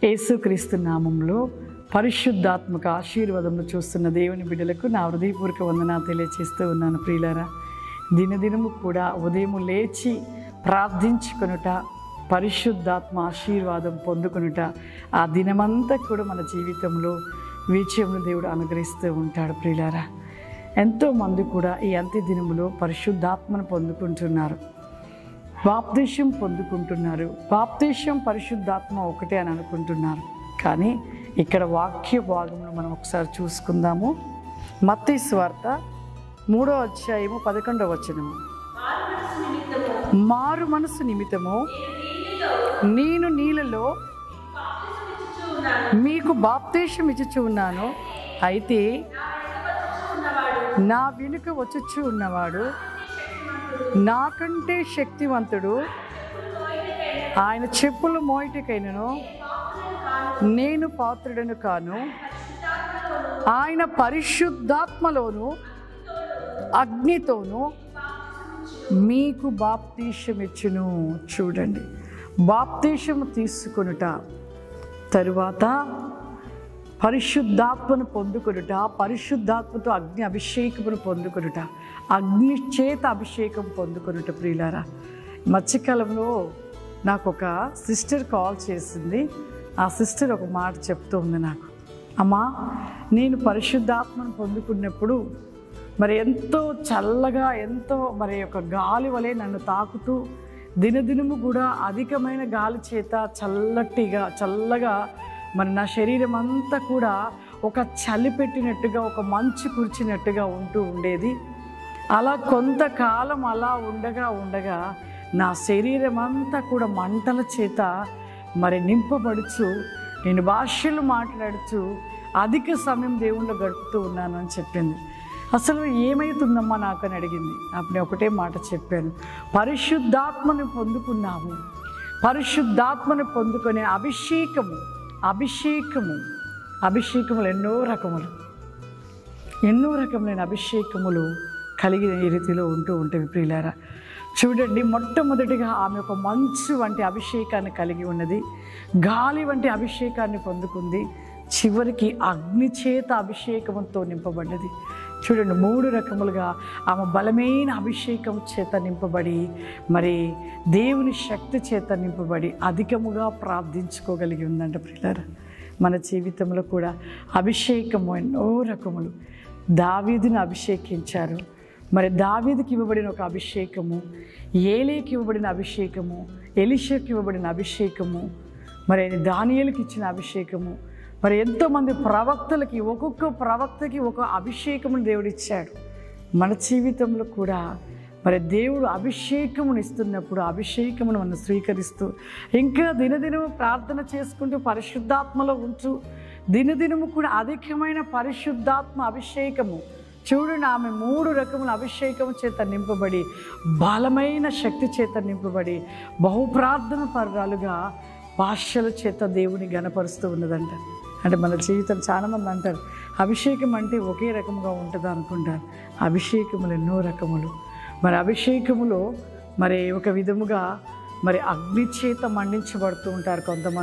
యేసుక్రీస్తు నామములో పరిశుద్ధాత్మక ఆశీర్వాదములు చూస్తున్న దేవుని బిడ్డలకు నా హృదయపూర్వక వందనాలు తెలియజేస్తూ ఉన్నాను. ప్రియులారా, దినదినము కూడా ఉదయం లేచి ప్రార్థించుకొనుట, పరిశుద్ధాత్మ ఆశీర్వాదం పొందుకొనుట, ఆ దినమంతా కూడా మన జీవితంలో విజయమును దేవుడు అనుగ్రహిస్తూ ఉంటాడు. ప్రియులారా, ఎంతోమంది కూడా ఈ అంత్య దినములో పరిశుద్ధాత్మను పొందుకుంటున్నారు, బాప్తిసం పొందుకుంటున్నారు. బాప్తిసం పరిశుద్ధాత్మ ఒకటే అని అనుకుంటున్నారు. కానీ ఇక్కడ వాక్య భాగంలో మనం ఒకసారి చూసుకుందాము. మత్తయి సువార్త 3వ అధ్యాయము 11వ వచనము. మారు మనసు నిమిత్తము నేను నీళ్ళలో మీకు బాప్తిసం ఇచ్చుచు ఉన్నాను, అయితే నా వెనుక వచ్చుచు ఉన్నవాడు నాకంటే శక్తివంతుడు, ఆయన చెప్పులు మోయటకైనను నేను పాత్రుడను కాను, ఆయన పరిశుద్ధాత్మలోను అగ్నితోను మీకు బాప్తిసం ఇచ్చును. చూడండి, బాప్తిసము తీసుకొనుట, తరువాత పరిశుద్ధాత్మను పొందుకొనుట, పరిశుద్ధాత్మతో అగ్ని అభిషేకమును పొందుకొనుట, అగ్ని చేత అభిషేకం పొందుకొనుట. ప్రియులారా, మధ్యకాలంలో నాకు ఒక సిస్టర్ కాల్ చేసింది. ఆ సిస్టర్ ఒక మాట చెప్తూ ఉంది నాకు, అమ్మా, నేను పరిశుద్ధాత్మను పొందుకున్నప్పుడు మరి ఎంతో చల్లగా, ఎంతో మరి ఒక గాలి వలె నన్ను తాకుతూ, దినదినము కూడా అధికమైన గాలి చేత చల్లగా మరి నా శరీరం అంతా కూడా ఒక చలి పెట్టినట్టుగా, ఒక మంచు కూర్చినట్టుగా ఉంటూ ఉండేది. అలా కొంతకాలం అలా ఉండగా నా శరీరం అంతా కూడా మంటల చేత మరి నింపబడుచు, నేను భాషలు మాట్లాడుతూ అధిక సమయం దేవుళ్ళు గడుపుతూ ఉన్నాను అని చెప్పింది. అసలు ఏమవుతుందమ్మా నాకు అని అడిగింది. అప్పుడు ఒకటే మాట చెప్పాను, పరిశుద్ధాత్మను పొందుకున్నాము, పరిశుద్ధాత్మను పొందుకునే అభిషేకములు ఎన్నో రకములైన అభిషేకములు కలిగిన ఈ రీతిలో ఉంటూ ఉంటాయి. ప్రియులారా, చూడండి, మొట్టమొదటిగా ఆమె ఒక మంచు వంటి అభిషేకాన్ని కలిగి ఉన్నది, గాలి వంటి అభిషేకాన్ని పొందుకుంది, చివరికి అగ్ని చేత అభిషేకంతో నింపబడ్డది. చూడండి, 3 రకములుగా ఆమె బలమైన అభిషేకం చేత నింపబడి, మరి దేవుని శక్తి చేత నింపబడి అధికముగా ప్రార్థించుకోగలిగి ఉందంట. ప్రియులారా, మన జీవితంలో కూడా అభిషేకము ఎన్నో రకములు. దావీదును అభిషేకించారు, మరి దావీదుకి ఇవ్వబడిన ఒక అభిషేకము, ఏలీకి ఇవ్వబడిన అభిషేకము, ఎలీషాకి ఇవ్వబడిన అభిషేకము, మరి దానియేలుకి ఇచ్చిన అభిషేకము, మరి ఎంతోమంది ప్రవక్తలకి, ఒక్కొక్క ప్రవక్తకి ఒక అభిషేకమును దేవుడు ఇచ్చాడు. మన జీవితంలో కూడా మరి దేవుడు అభిషేకమును ఇస్తున్నప్పుడు అభిషేకమును మనం స్వీకరిస్తూ ఇంకా దినదినము ప్రార్థన చేసుకుంటూ పరిశుద్ధాత్మలో ఉంటూ దినదినము కూడా అధికమైన పరిశుద్ధాత్మ అభిషేకము. చూడండి, ఆమె 3 రకముల అభిషేకం చేత నింపబడి, బలమైన శక్తి చేత నింపబడి, బహుప్రార్థన పరురాలుగా భాషల చేత దేవుని గణపరుస్తూ ఉన్నదంట. అంటే మన జీవితం చాలామంది అంటారు, అభిషేకం అంటే ఒకే రకముగా ఉంటుందా అనుకుంటారు. అభిషేకములు ఎన్నో రకములు. మరి అభిషేకములో మరి ఒక విధముగా మరి అగ్ని చేత మండించబడుతూ ఉంటారు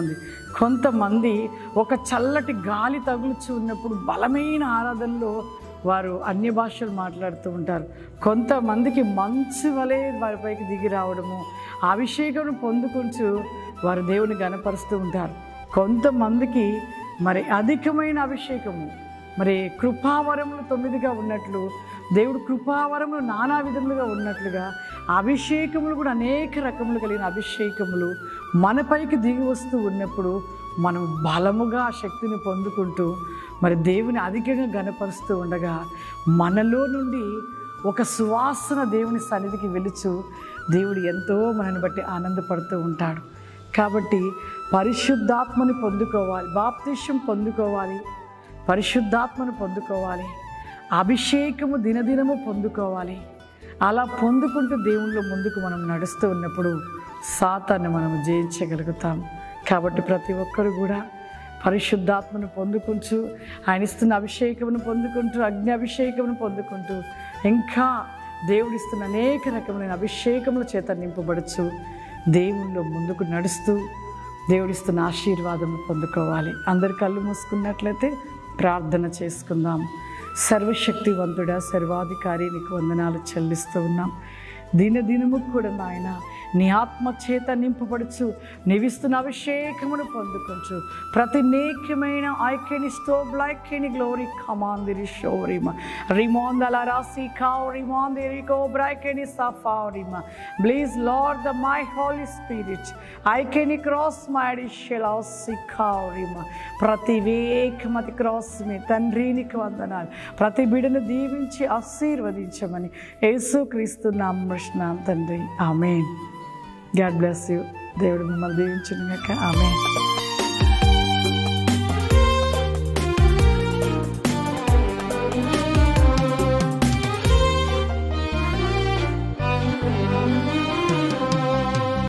కొంతమంది ఒక చల్లటి గాలి తగులుచు ఉన్నప్పుడు బలమైన ఆరాధనలో వారు అన్య భాషలు మాట్లాడుతూ ఉంటారు. కొంతమందికి మంచు వలె వారిపైకి దిగి రావడము, అభిషేకం పొందుకుంటూ వారు దేవుని గణపరుస్తూ ఉంటారు. కొంతమందికి మరి అధికమైన అభిషేకము, మరి కృపావరములు 9గా ఉన్నట్లు, దేవుడు కృపావరములు నానా విధములుగా ఉన్నట్లుగా అభిషేకములు కూడా అనేక రకములు కలిగిన అభిషేకములు మనపైకి దిగి వస్తూ ఉన్నప్పుడు మనం బలముగా ఆ శక్తిని పొందుకుంటూ మరి దేవుని అధికంగా గణపరుస్తూ ఉండగా మనలో నుండి ఒక సువాసన దేవుని సన్నిధికి వెలుచు దేవుడు ఎంతో మనని బట్టి ఆనందపడుతూ ఉంటాడు. కాబట్టి పరిశుద్ధాత్మని పొందుకోవాలి, బాప్తిసం పొందుకోవాలి, పరిశుద్ధాత్మను పొందుకోవాలి, అభిషేకము దినదినము పొందుకోవాలి. అలా పొందుకుంటూ దేవునిలో ముందుకు మనం నడుస్తూ ఉన్నప్పుడు సాతాన్ని మనం జయించగలుగుతాం. కాబట్టి ప్రతి ఒక్కరు కూడా పరిశుద్ధాత్మను పొందుకుంటూ, ఆయన ఇస్తున్న అభిషేకమును పొందుకుంటూ, అగ్ని అభిషేకమును పొందుకుంటూ, ఇంకా దేవుడిస్తున్న అనేక రకములైన అభిషేకముల చేత నింపబడుచు దేవునిలో ముందుకు నడుస్తూ దేవుడిస్తున్న ఆశీర్వాదం పొందుకోవాలి. అందరి కళ్ళు మూసుకున్నట్లయితే ప్రార్థన చేసుకుందాం. సర్వశక్తివంతుడా, సర్వాధికారి, నీకు వందనాలు చెల్లిస్తూ ఉన్నాం. దినదినము కూడా నాయన నీ ఆత్మ చేత నింపబడుచు నీవిస్తున్న అభిషేకమును పొందుకొంచు ప్రతి నేక్యమైన ఐక్యని స్టోబ్లైక్యని గ్లోరీ కమాందిరి షోరిమ రిమోందల రాసి కావ్ రిమోందిరికో బ్రైకెని సఫారిమ please Lord the my holy spirit ఐక్యని క్రాస్ మైడి షెలాసి కావరిమ ప్రతి వేకమతి క్రాస్ మీ తండ్రికి వందనాలు. ప్రతి బిడ్డను దీవించి ఆశీర్వదించమని యేసుక్రీస్తు నామమున తండ్రి, ఆమేన్. God bless you. దేవుడు మిమ్మల్ని దీవించును గాక. ఆమేన్.